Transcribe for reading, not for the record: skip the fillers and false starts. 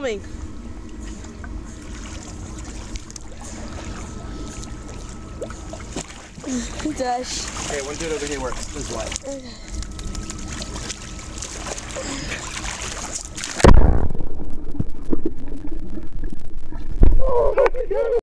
Coming. Dash. Okay, one dude over here works this way.